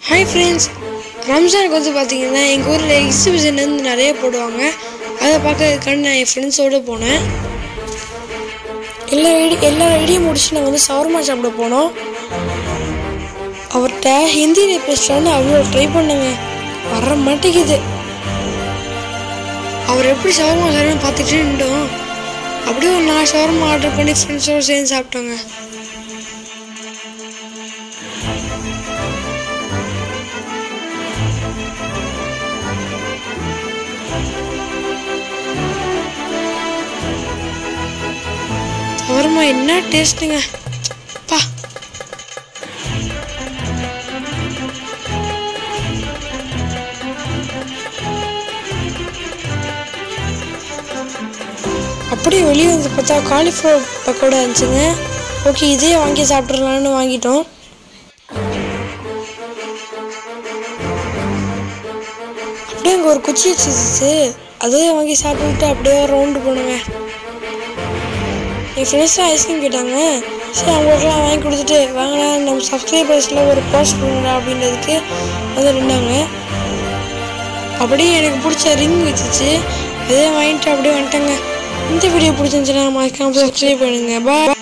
Hi friends, Ramzan வந்து பாத்தீங்கன்னா எங்க ஊர்ல எக்ஸிபிஷன் வந்து நிறைய போடுவாங்க. அத பார்க்கிறதுக்கு நான் என் ஃப்ரெண்ட்ஸோட போனேன். எல்லா ஐடியா முடிச்சு நான் வந்து ஷவர்மா சாப்பிட போனோம். அவர்கிட்ட ஹிந்தியில பேசலான்னு அவ்வளோ ட்ரை பண்ணுங்க, வர மாட்டேங்குது. அவர் எப்படி ஷவர்மா சாப்பிட்றன்னு பார்த்துட்டு இருந்தோம். அப்படியே ஒரு 4 ஷவர்மா ஆர்டர் பண்ணி ஃப்ரெண்ட்ஸோடு சேர்ந்து சாப்பிட்டோங்க. ஷவர்மா என்ன டேஸ்ட்டுங்க பா. அப்படியே வெளியே வந்து பார்த்தா காலிஃப்ளவர் பக்கோடா இருந்துச்சுங்க. ஓகே, இதே வாங்கி சாப்பிட்றலான்னு வாங்கிட்டோம். அப்படியே அங்கே ஒரு குச்சி வச்சுச்சு, அதே வாங்கி சாப்பிட்டுட்டு அப்படியே ரவுண்டு போனோங்க. என் ஃப்ரெண்ட்ஸ்லாம் ஐஸ்கிரீம் கேட்டாங்க. சரி, அவங்களுக்குலாம் வாங்கி கொடுத்துட்டு வாங்கினா நம்ம சப்ஸ்கிரைபர்ஸில் ஒரு போஸ்ட் பண்ணுடா அப்படின்றதுக்கு வந்து நின்றாங்க. அப்படியே எனக்கு பிடிச்ச ரிங் வச்சுச்சு, அதே வாங்கிட்டு அப்படியே வந்துட்டேங்க. இந்த வீடியோ பிடிச்சிருந்துச்சுன்னா மறக்காம சப்ஸ்கிரைப் பண்ணுங்க. பாய்.